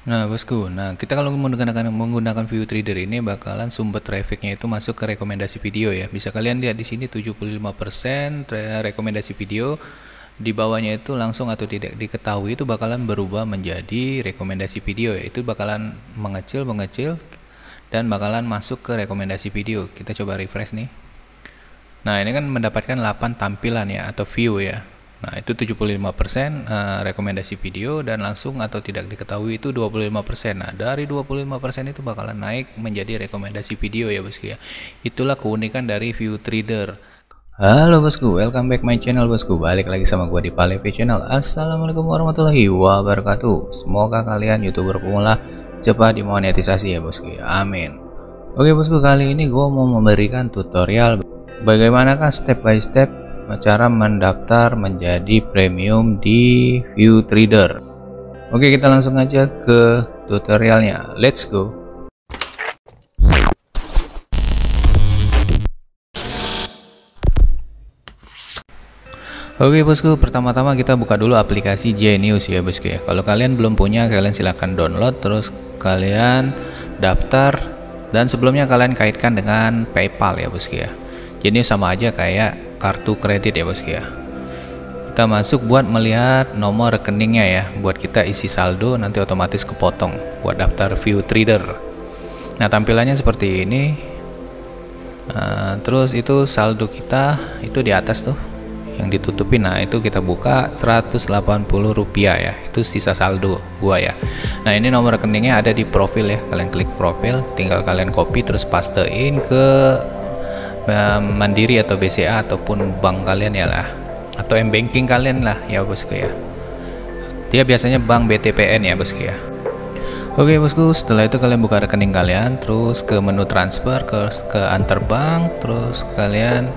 Nah bosku, kita kalau menggunakan view trader ini bakalan sumber trafficnya itu masuk ke rekomendasi video ya. Bisa kalian lihat di sini 75% rekomendasi video, di bawahnya itu langsung atau tidak diketahui itu bakalan berubah menjadi rekomendasi video ya. Itu bakalan mengecil dan bakalan masuk ke rekomendasi video. Kita coba refresh nih. Nah ini kan mendapatkan 8 tampilan ya atau view ya. Nah itu 75% rekomendasi video, dan langsung atau tidak diketahui itu 25%. Nah dari 25% itu bakalan naik menjadi rekomendasi video ya bosku ya. Itulah keunikan dari view trader. Halo bosku, welcome back my channel bosku. Balik lagi sama gua di Palevi Channel. Assalamualaikum warahmatullahi wabarakatuh. Semoga kalian youtuber pemula cepat dimonetisasi ya bosku ya. Amin. Oke bosku, kali ini gua mau memberikan tutorial bagaimanakah step by step cara mendaftar menjadi premium di view trader. Oke, kita langsung aja ke tutorialnya. Let's go. Oke bosku, pertama-tama kita buka dulu aplikasi Genius ya bosku ya. Kalau kalian belum punya, kalian silahkan download, terus kalian daftar, dan sebelumnya kalian kaitkan dengan PayPal ya bosku ya. Genius sama aja kayak kartu kredit ya bosku ya. Kita masuk buat melihat nomor rekeningnya ya, buat kita isi saldo, nanti otomatis kepotong buat daftar view trader. Nah tampilannya seperti ini. Terus itu saldo kita itu di atas tuh yang ditutupin. Nah itu kita buka 180 rupiah ya, itu sisa saldo gua ya. Nah ini nomor rekeningnya ada di profil ya, kalian klik profil, tinggal kalian copy terus pastein ke Mandiri atau BCA ataupun bank kalian ya lah, atau M-banking kalian lah ya bosku ya. Dia biasanya bank BTPN ya bosku ya. Oke bosku, setelah itu kalian buka rekening kalian, terus ke menu transfer, ke antar bank, terus kalian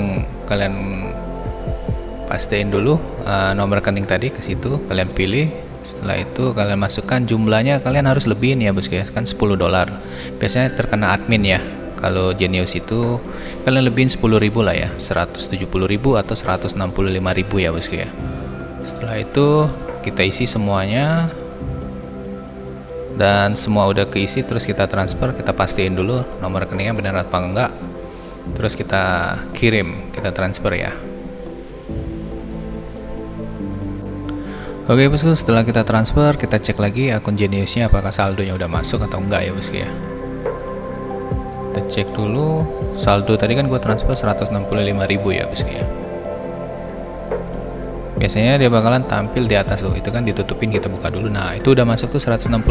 pastein dulu nomor rekening tadi ke situ, kalian pilih. Setelah itu kalian masukkan jumlahnya, kalian harus lebihin ya bosku ya, kan $10. Biasanya terkena admin ya. Kalau Genius itu kalian lebihin 10.000 lah ya, 170.000 atau 165.000 ya bosku ya. Setelah itu kita isi semuanya, dan semua udah keisi, terus kita transfer, kita pastiin dulu nomor rekeningnya benar apa enggak, terus kita kirim, kita transfer ya. Oke bosku, setelah kita transfer, kita cek lagi akun Geniusnya apakah saldonya udah masuk atau enggak ya bosku ya. Kita cek dulu saldo, tadi kan gua transfer 165.000 ya bosku ya. Biasanya dia bakalan tampil di atas tuh, itu kan ditutupin, kita buka dulu. Nah itu udah masuk tuh 165.000,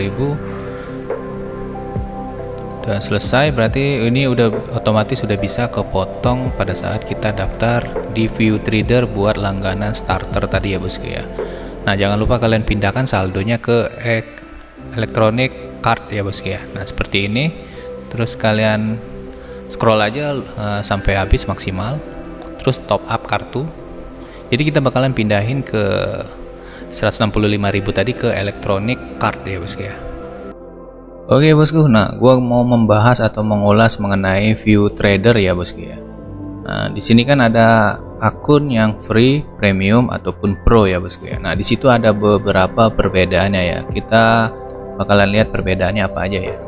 udah selesai, berarti ini udah otomatis sudah bisa kepotong pada saat kita daftar di view trader buat langganan starter tadi ya bosku ya. Nah jangan lupa kalian pindahkan saldonya ke electronic card ya bosku ya. Nah seperti ini, terus kalian scroll aja sampai habis maksimal, terus top up kartu. Jadi kita bakalan pindahin ke 165.000 tadi ke electronic card ya bosku ya. Oke bosku, nah gua mau membahas atau mengulas mengenai view trader ya bosku ya. Nah di sini kan ada akun yang free, premium ataupun pro ya bosku ya. Nah di situ ada beberapa perbedaannya ya. Kita bakalan lihat perbedaannya apa aja ya.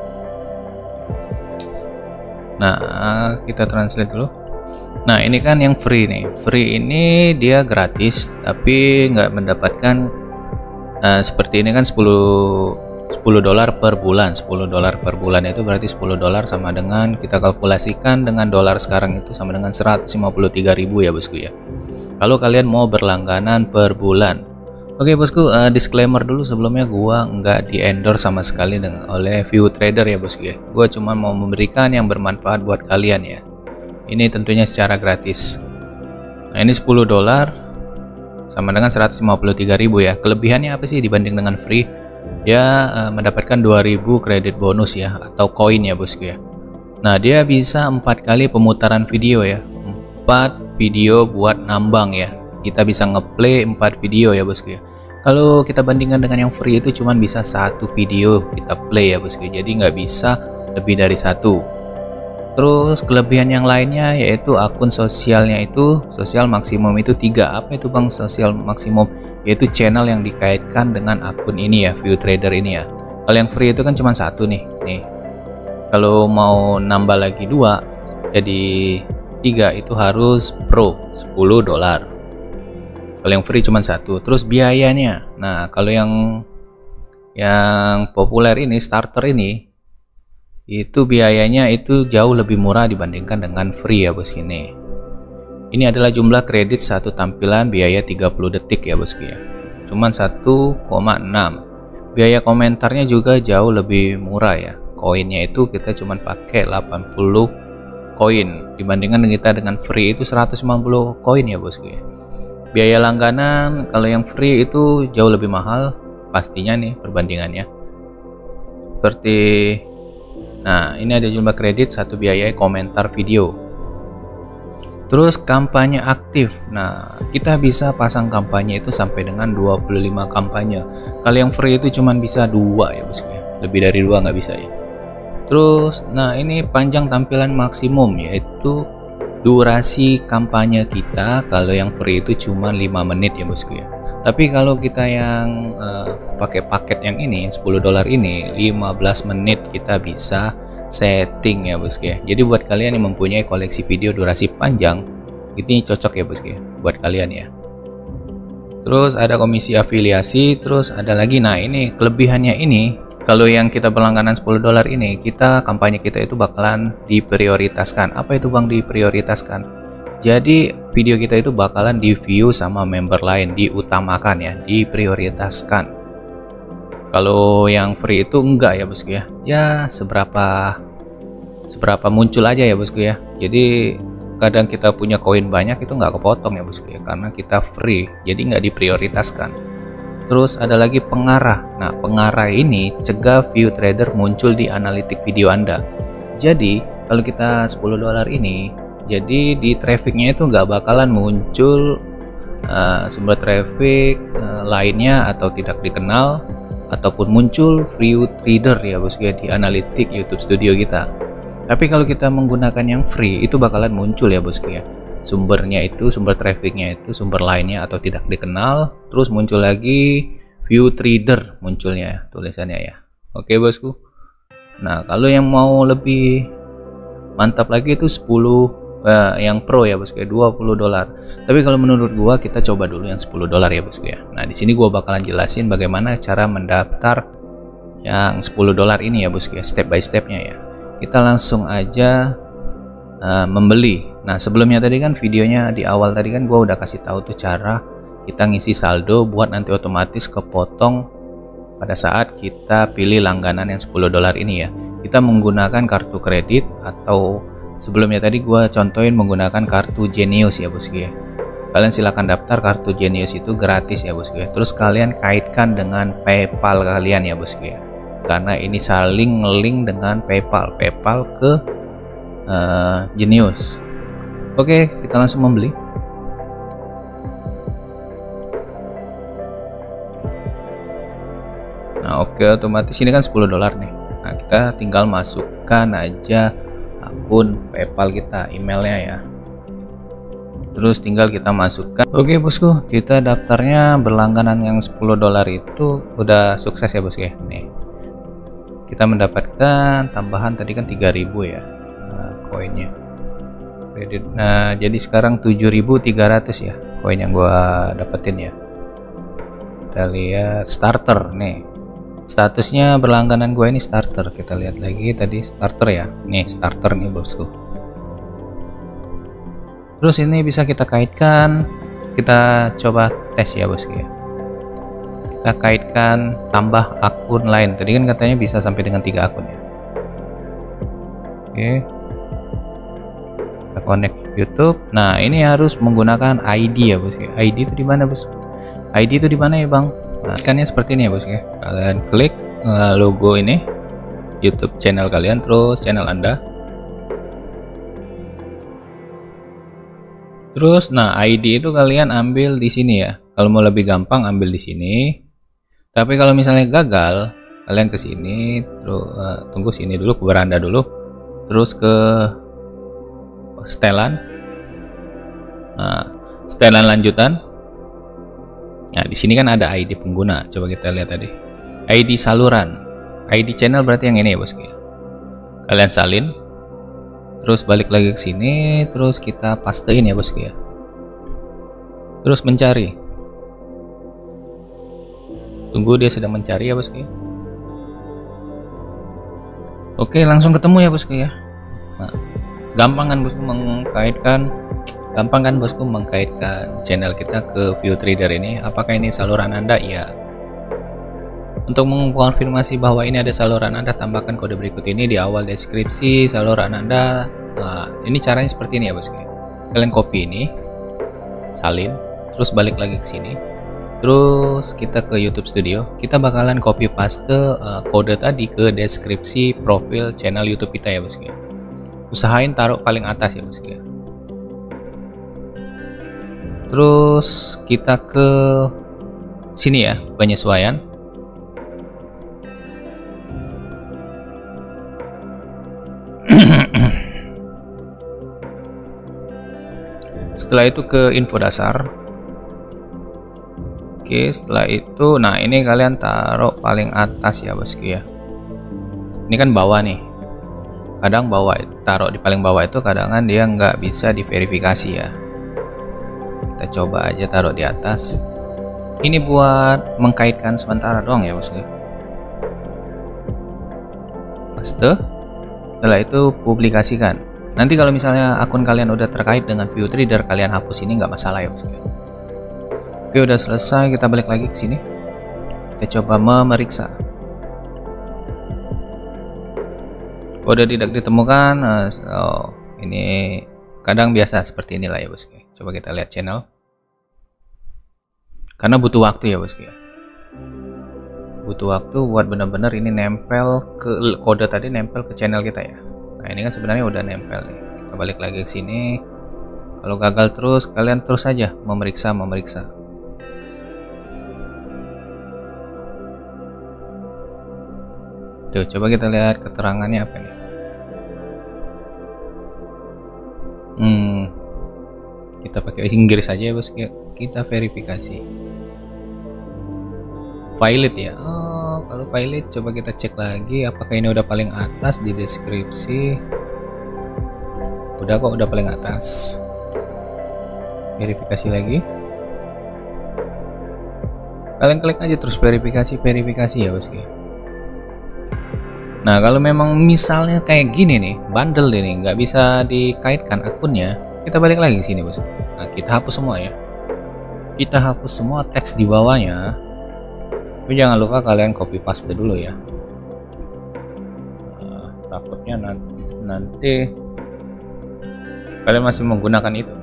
Nah kita translate dulu. Nah ini kan yang free nih. Free ini dia gratis, tapi nggak mendapatkan seperti ini kan $10 per bulan. $10 per bulan itu berarti $10 sama dengan, kita kalkulasikan dengan dolar sekarang itu sama dengan 153.000 ya bosku ya, kalau kalian mau berlangganan per bulan. Oke bosku, disclaimer dulu sebelumnya, gua nggak di endorse sama sekali oleh view trader ya bosku ya. Gua cuma mau memberikan yang bermanfaat buat kalian ya. Ini tentunya secara gratis. Nah ini $10 sama dengan 153.000 ya. Kelebihannya apa sih dibanding dengan free? Dia mendapatkan 2000 kredit bonus ya, atau koin ya bosku ya. Nah dia bisa 4 kali pemutaran video ya, 4 video buat nambang ya. Kita bisa ngeplay 4 video ya bosku ya. Kalau kita bandingkan dengan yang free itu cuman bisa 1 video kita play ya bosku, jadi nggak bisa lebih dari 1. Terus kelebihan yang lainnya yaitu akun sosialnya itu, sosial maksimum itu 3. Apa itu bang sosial maksimum? yaitu channel yang dikaitkan dengan akun ini ya, View Trader ini ya. Kalau yang free itu kan cuma satu nih. Kalau mau nambah lagi 2 jadi 3 itu harus pro $10. Kalau yang free cuma satu. Terus biayanya. Nah, kalau yang populer ini, starter ini, itu biayanya itu jauh lebih murah dibandingkan dengan free ya bosku ini. Ini adalah jumlah kredit satu tampilan, biaya 30 detik ya bosku ya. Cuman 1,6. Biaya komentarnya juga jauh lebih murah ya. Koinnya itu kita cuman pakai 80 koin dibandingkan kita dengan free itu 150 koin ya bosku ya. Biaya langganan kalau yang free itu jauh lebih mahal pastinya nih perbandingannya. Seperti nah, ini ada jumlah kredit, satu biaya komentar video. Terus kampanye aktif. Nah, kita bisa pasang kampanye itu sampai dengan 25 kampanye. Kalau yang free itu cuman bisa 2 ya bosku ya. Lebih dari 2 nggak bisa ya. Terus, nah ini panjang tampilan maksimum, yaitu durasi kampanye kita. Kalau yang free itu cuma 5 menit ya bosku ya. Tapi kalau kita yang pakai paket yang ini, $10 ini, 15 menit kita bisa setting ya bosku ya. Jadi buat kalian yang mempunyai koleksi video durasi panjang, ini cocok ya bosku ya, buat kalian ya. Terus ada komisi afiliasi, terus ada lagi, nah ini kelebihannya ini. Kalau yang kita berlangganan $10 ini, kampanye kita itu bakalan diprioritaskan. Apa itu bang diprioritaskan? Jadi video kita itu bakalan di view sama member lain, diutamakan ya, diprioritaskan. Kalau yang free itu enggak ya bosku ya. Ya seberapa muncul aja ya bosku ya. Jadi kadang kita punya koin banyak itu nggak kepotong ya bosku ya, karena kita free, jadi nggak diprioritaskan. Terus ada lagi pengarah. Nah, pengarah ini cegah view trader muncul di analitik video Anda. Jadi, kalau kita $10 ini, jadi di trafficnya itu nggak bakalan muncul sumber traffic lainnya atau tidak dikenal, ataupun muncul view trader ya bosku ya di analitik YouTube Studio kita. Tapi kalau kita menggunakan yang free, itu bakalan muncul ya bosku ya. Sumbernya itu, sumber trafficnya itu, sumber lainnya atau tidak dikenal, terus muncul lagi view trader munculnya tulisannya ya. Oke bosku. Nah, kalau yang mau lebih mantap lagi itu 10 yang pro ya bosku ya, $20. Tapi kalau menurut gua kita coba dulu yang $10 ya bosku ya. Nah, di sini gua bakalan jelasin bagaimana cara mendaftar yang $10 ini ya bosku ya, step by stepnya ya. Kita langsung aja membeli. Nah, sebelumnya tadi kan videonya di awal tadi kan gua udah kasih tahu tuh cara kita ngisi saldo buat nanti otomatis kepotong pada saat kita pilih langganan yang $10 ini ya. Kita menggunakan kartu kredit, atau sebelumnya tadi gua contohin menggunakan kartu Genius ya bosku ya. Kalian silahkan daftar kartu Genius, itu gratis ya bosku ya. Terus kalian kaitkan dengan PayPal kalian ya bosku ya, karena ini saling link dengan PayPal ke Genius. Oke, kita langsung membeli. Nah, oke, otomatis ini kan $10 nih. Nah, kita tinggal masukkan aja akun PayPal kita, emailnya ya. Terus tinggal kita masukkan. Oke bosku, kita daftarnya berlangganan yang $10 itu udah sukses ya bosku ya. Nih, kita mendapatkan tambahan tadi kan 3.000 ya koinnya kredit. Nah, jadi sekarang 7.300 ya koin yang gua dapetin ya. Kita lihat starter nih, statusnya berlangganan gue ini starter. Kita lihat lagi tadi starter ya, nih starter nih bosku. Terus ini bisa kita kaitkan, kita coba tes ya bosku ya. Kita kaitkan tambah akun lain, tadi kan katanya bisa sampai dengan 3 akun ya. Oke, kita connect YouTube. Nah, ini harus menggunakan ID ya bosku. ID itu di mana bos? ID itu di mana ya bang? Nah, ikannya seperti ini ya bos ya. Kalian klik logo ini YouTube channel kalian, terus channel Anda. Terus nah ID itu kalian ambil di sini ya. Kalau mau lebih gampang ambil di sini. Tapi kalau misalnya gagal, kalian ke sini, terus tunggu sini dulu, ke beranda dulu. Terus ke setelan. Nah, setelan lanjutan. Nah, di sini kan ada ID pengguna. Coba kita lihat tadi. ID saluran. ID channel berarti yang ini ya, bosku ya. Kalian salin. Terus balik lagi ke sini, terus kita pastein ya, bosku ya. Terus mencari. Tunggu, dia sedang mencari ya, bosku ya. Oke, langsung ketemu ya, bosku ya. Nah, gampang kan bosku mengkaitkan channel kita ke ViewTrader ini. Apakah ini saluran Anda? Iya. Untuk mengkonfirmasi bahwa ini ada saluran Anda, tambahkan kode berikut ini di awal deskripsi saluran Anda. Nah, ini caranya seperti ini ya, bosku. Kalian copy ini, salin, terus balik lagi ke sini. Terus kita ke YouTube Studio. Kita bakalan copy paste kode tadi ke deskripsi profil channel YouTube kita ya, bosku. Usahain taruh paling atas ya, bosku. Terus kita ke sini ya, penyesuaian. Setelah itu ke info dasar. Oke, setelah itu, nah ini kalian taruh paling atas ya, bosku ya. Ini kan bawah nih. Kadang bawah, taruh di paling bawah itu kadang dia nggak bisa diverifikasi ya. Kita coba aja taruh di atas. Ini buat mengkaitkan sementara doang ya, bosku. Paste. Setelah itu publikasikan. Nanti kalau misalnya akun kalian udah terkait dengan ViewTrader, kalian hapus ini nggak masalah ya, bosku. Oke, udah selesai. Kita balik lagi ke sini. Kita coba memeriksa. Kode tidak ditemukan. Ini kadang biasa seperti inilah ya, bosku. Coba kita lihat channel. Karena butuh waktu ya, bosku ya. Butuh waktu buat benar-benar ini nempel ke kode tadi, nempel ke channel kita ya. Nah, ini kan sebenarnya udah nempel nih. Kita balik lagi ke sini. Kalau gagal terus, kalian terus aja memeriksa. Tuh, coba kita lihat keterangannya apa nih. Kita pakai Inggris aja ya, bosku. Kita verifikasi. Valid ya. Oh, kalau valid coba kita cek lagi apakah ini udah paling atas di deskripsi. Udah kok, udah paling atas. Verifikasi lagi. Kalian klik aja terus verifikasi ya, bosku. Nah, kalau memang misalnya kayak gini nih, bandel ini nggak bisa dikaitkan akunnya, kita balik lagi ke sini, bosku. Nah, kita hapus semua ya. Kita hapus semua teks di bawahnya. Tapi jangan lupa kalian copy paste dulu ya. Takutnya nanti kalian masih menggunakan itu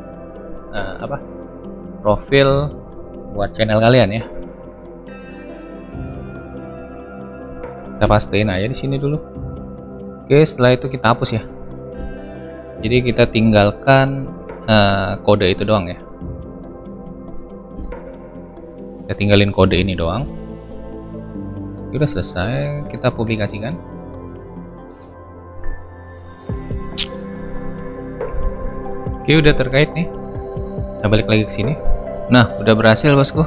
profil buat channel kalian ya. Kita pastein aja di sini dulu. Oke, setelah itu kita hapus ya. Jadi kita tinggalkan kode itu doang ya. Kita tinggalin kode ini doang. Udah selesai, kita publikasikan. Oke, udah terkait nih. Kita balik lagi ke sini. Nah, udah berhasil, bosku.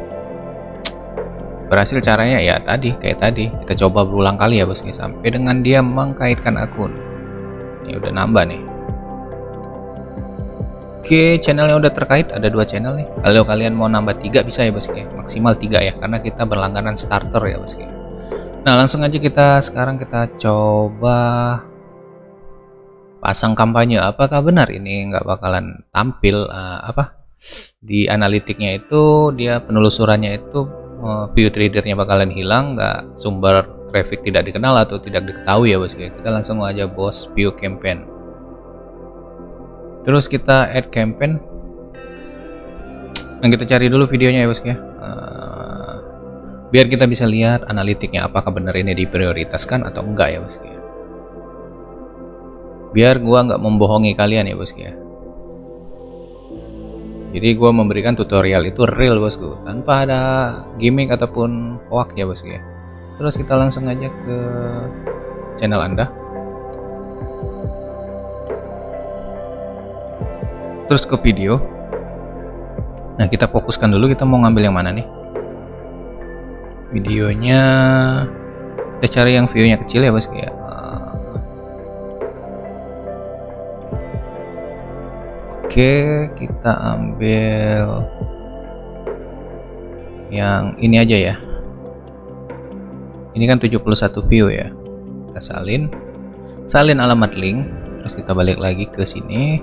Berhasil caranya ya tadi, kayak tadi. Kita coba berulang kali ya, bosku, sampai dengan dia mengkaitkan akun. Ini udah nambah nih. Oke, channelnya udah terkait, ada 2 channel nih. Kalau kalian mau nambah 3 bisa ya, bosku. Maksimal 3 ya, karena kita berlangganan starter ya, bosku. Nah, langsung aja sekarang kita coba pasang kampanye. Apakah benar ini nggak bakalan tampil di analitiknya itu, dia penelusurannya itu ViewTrader-nya bakalan hilang, nggak, sumber traffic tidak dikenal atau tidak diketahui ya, bosku. Kita langsung aja bos view campaign. Terus kita add campaign. Nah, kita cari dulu videonya ya, bosku ya. Biar kita bisa lihat analitiknya apakah benar ini diprioritaskan atau enggak ya, bosku ya. Biar gua nggak membohongi kalian ya, bosku ya. Jadi gua memberikan tutorial itu real, bosku, tanpa ada gimmick ataupun hoax ya, bosku ya. Terus kita langsung aja ke channel Anda. Terus ke video. Nah, kita fokuskan dulu, kita mau ngambil yang mana nih videonya. Kita cari yang view-nya kecil ya bosku ya. Oke, kita ambil yang ini aja ya. Ini kan 71 view ya. Kita salin alamat link, terus kita balik lagi ke sini.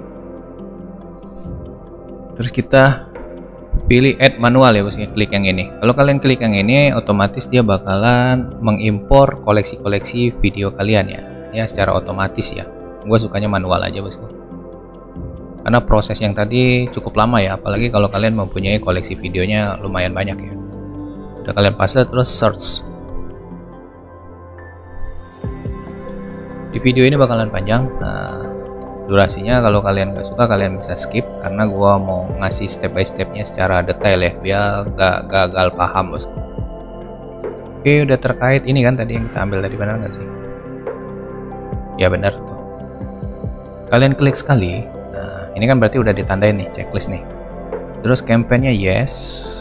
Terus kita pilih add manual ya bosnya, klik yang ini. Kalau kalian klik yang ini, otomatis dia bakalan mengimpor koleksi-koleksi video kalian ya secara otomatis ya. Gue sukanya manual aja bosku, karena proses yang tadi cukup lama ya, apalagi kalau kalian mempunyai koleksi videonya lumayan banyak ya. Udah kalian paste, terus search. Di video ini bakalan panjang. Nah, durasinya kalau kalian gak suka kalian bisa skip, karena gua mau ngasih step by stepnya secara detail ya, biar gak gagal paham bosku. Oke, udah terkait ini kan tadi yang kita ambil tadi, benar nggak sih? Ya benar tuh. Kalian klik sekali. Nah, ini kan berarti udah ditandain nih checklist nih. Terus campaign-nya yes.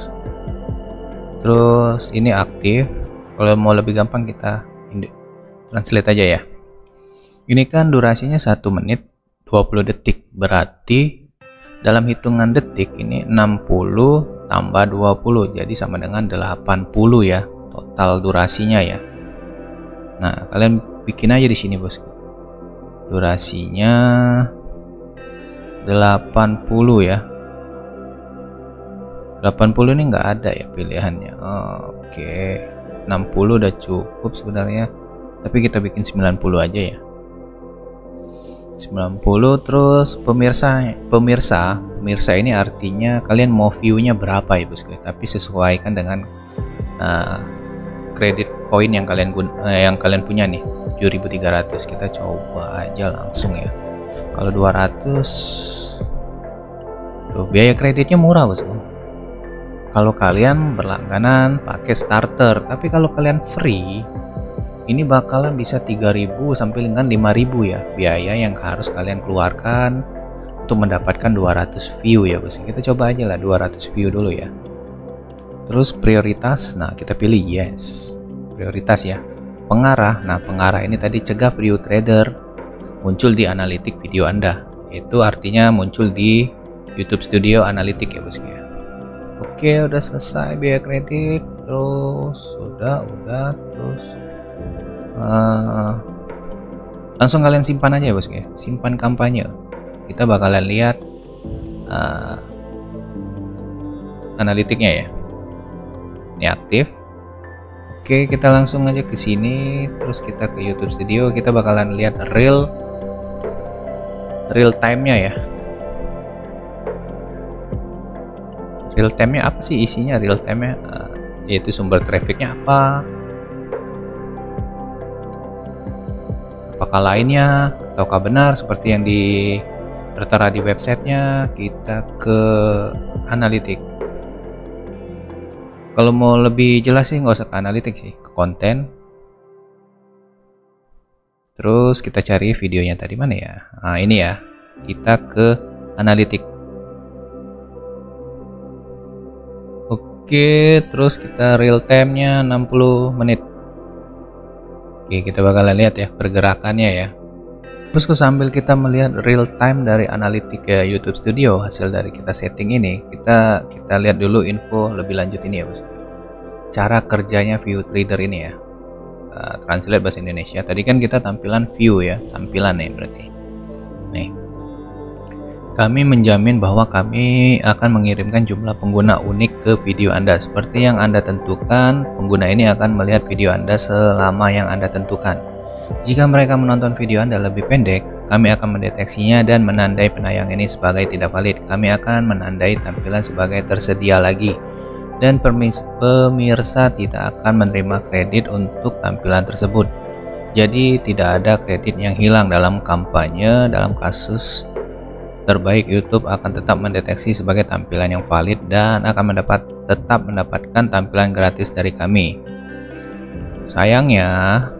Terus ini aktif. Kalau mau lebih gampang kita translate aja ya. Ini kan durasinya 1 menit 20 detik, berarti dalam hitungan detik ini 60 tambah 20, jadi sama dengan 80 ya total durasinya ya. Nah, kalian bikin aja di sini bosku. Durasinya 80 ya. 80 ini nggak ada ya pilihannya. Oke. 60 udah cukup sebenarnya, tapi kita bikin 90 aja ya. 90. Terus pemirsa ini artinya kalian mau view-nya berapa ya bosku, tapi sesuaikan dengan kredit poin yang kalian punya nih, 7.300. Kita coba aja langsung ya. Kalau 200 tuh, biaya kreditnya murah bosku kalau kalian berlangganan pakai starter, tapi kalau kalian free ini bakalan bisa 3.000 sampai dengan 5.000 ya biaya yang harus kalian keluarkan untuk mendapatkan 200 view ya bos. Kita coba aja lah 200 view dulu ya. Terus prioritas, nah kita pilih yes, prioritas ya. Pengarah, nah pengarah ini tadi cegah video trader muncul di analitik video Anda. Itu artinya muncul di YouTube Studio Analytics ya bos ya. Oke, udah selesai biaya kredit. Terus udah terus langsung kalian simpan aja ya bos ya, simpan kampanye. Kita bakalan lihat analitiknya ya, ini aktif. Oke, kita langsung aja ke sini, terus kita ke YouTube Studio, kita bakalan lihat real time nya ya. Real time nya apa sih isinya? Real time nya yaitu sumber trafficnya apa, apakah lainnya, ataukah benar seperti yang tertera di websitenya. Kita ke analitik. Kalau mau lebih jelas sih nggak usah ke analitik sih, ke konten. Terus kita cari videonya tadi mana ya. Nah ini ya, kita ke analitik. Oke, terus kita real time nya 60 menit. Oke, kita bakalan lihat ya pergerakannya ya. Terus sambil kita melihat real time dari analitik ya YouTube Studio, hasil dari kita setting ini, kita lihat dulu info lebih lanjut ini ya bos. Cara kerjanya view trader ini ya. Translate bahasa Indonesia. Tadi kan kita tampilan view ya, tampilan nih berarti. Nih. Kami menjamin bahwa kami akan mengirimkan jumlah pengguna unik ke video Anda. Seperti yang Anda tentukan, pengguna ini akan melihat video Anda selama yang Anda tentukan. Jika mereka menonton video Anda lebih pendek, kami akan mendeteksinya dan menandai penayang ini sebagai tidak valid. Kami akan menandai tampilan sebagai tersedia lagi. Dan pemirsa tidak akan menerima kredit untuk tampilan tersebut. Jadi tidak ada kredit yang hilang dalam kampanye. Dalam kasus terbaik, YouTube akan tetap mendeteksi sebagai tampilan yang valid dan akan tetap mendapatkan tampilan gratis dari kami. Sayangnya,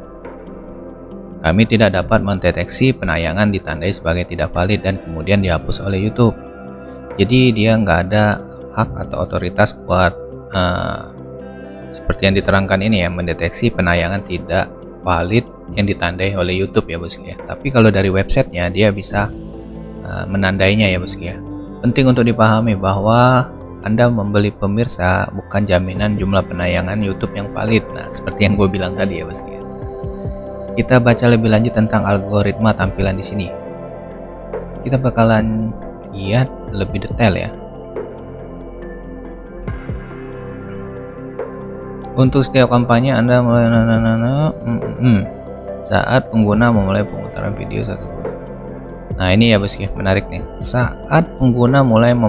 kami tidak dapat mendeteksi penayangan ditandai sebagai tidak valid dan kemudian dihapus oleh YouTube. Jadi dia nggak ada hak atau otoritas buat seperti yang diterangkan ini ya, mendeteksi penayangan tidak valid yang ditandai oleh YouTube ya bosku ya. Tapi kalau dari websitenya dia bisa menandainya ya bosku ya. Penting untuk dipahami bahwa Anda membeli pemirsa bukan jaminan jumlah penayangan YouTube yang valid. Nah, seperti yang gue bilang tadi ya bosku ya. Kita baca lebih lanjut tentang algoritma tampilan di sini. Kita bakalan lihat lebih detail ya. Untuk setiap kampanye Anda mulai saat pengguna memulai pemutaran video satu. Nah ini ya bosku, menarik nih. Saat pengguna mulai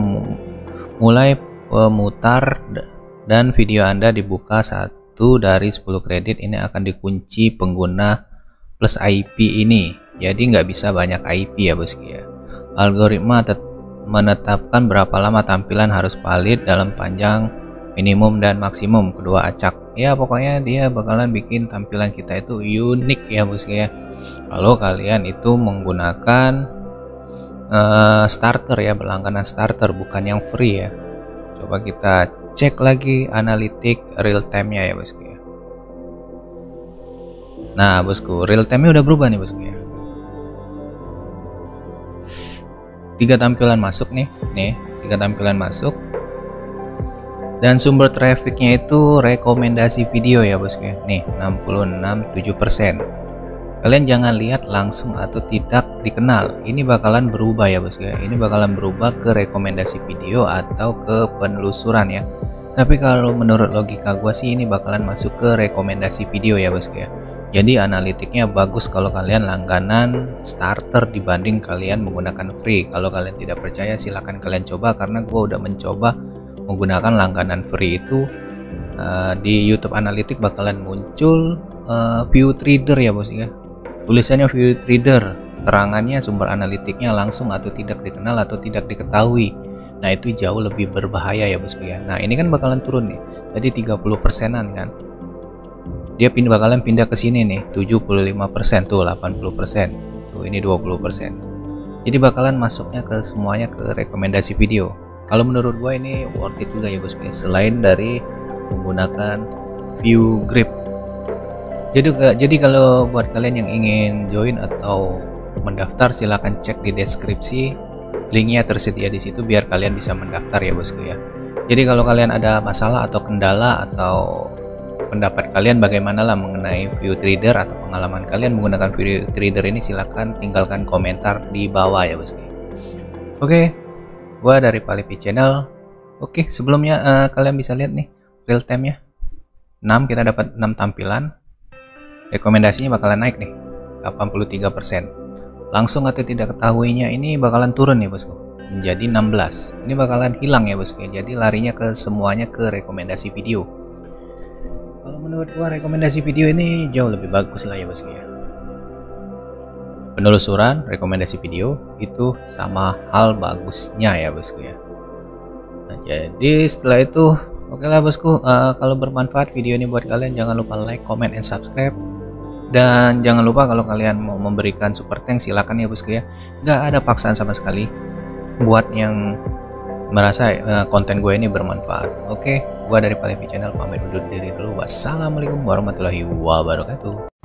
pemutar dan video Anda dibuka 1 dari 10 kredit, ini akan dikunci pengguna plus IP ini. Jadi nggak bisa banyak IP ya bosku ya. Algoritma menetapkan berapa lama tampilan harus valid dalam panjang minimum dan maksimum kedua acak ya. Pokoknya dia bakalan bikin tampilan kita itu unik ya bosku ya. Kalau kalian itu menggunakan starter ya, berlangganan starter bukan yang free ya. Coba kita cek lagi analitik real time nya ya bosku ya. Nah bosku, real time nya udah berubah nih bosku ya. 3 tampilan masuk nih 3 tampilan masuk. Dan sumber trafficnya itu rekomendasi video ya bosku ya. Nih 66,7%. Kalian jangan lihat langsung atau tidak dikenal. Ini bakalan berubah ya bosku ya. Ini bakalan berubah ke rekomendasi video atau ke penelusuran ya. Tapi kalau menurut logika gua sih ini bakalan masuk ke rekomendasi video ya bosku ya. Jadi analitiknya bagus kalau kalian langganan starter dibanding kalian menggunakan free. Kalau kalian tidak percaya silahkan kalian coba, karena gua udah mencoba menggunakan langganan free itu. Di YouTube Analytics bakalan muncul view trader ya bos ya, tulisannya view trader, terangannya sumber analitiknya langsung atau tidak dikenal atau tidak diketahui. Nah itu jauh lebih berbahaya ya bosku ya. Nah ini kan bakalan turun nih, tadi 30%an kan, dia bakalan pindah ke sini nih 75%, tuh 80%, tuh ini 20%. Jadi bakalan masuknya ke semuanya ke rekomendasi video. Kalau menurut gue ini worth it juga ya bosku ya, selain dari menggunakan view grip. Jadi kalau buat kalian yang ingin join atau mendaftar silahkan cek di deskripsi, linknya tersedia di situ biar kalian bisa mendaftar ya bosku ya. Jadi kalau kalian ada masalah atau kendala atau pendapat kalian bagaimana lah mengenai view trader atau pengalaman kalian menggunakan view trader ini, silahkan tinggalkan komentar di bawah ya bosku. Oke. Gua dari Palipi Channel. Oke, sebelumnya kalian bisa lihat nih real time nya 6, kita dapat 6 tampilan. Rekomendasinya bakalan naik nih 83%. Langsung atau tidak ketahuinya ini bakalan turun ya bosku, menjadi 16. Ini bakalan hilang ya bosku. Jadi larinya ke semuanya ke rekomendasi video. Kalau menurut gua rekomendasi video ini jauh lebih bagus lah ya bosku ya. Penelusuran rekomendasi video itu sama hal bagusnya ya bosku ya. Nah jadi setelah itu oke lah bosku, kalau bermanfaat video ini buat kalian jangan lupa like, comment, and subscribe. Dan jangan lupa kalau kalian mau memberikan super thanks silakan ya bosku ya. Nggak ada paksaan sama sekali buat yang merasa konten gue ini bermanfaat. Oke, gue dari Palipi Channel pamit undur diri dulu. Wassalamualaikum warahmatullahi wabarakatuh.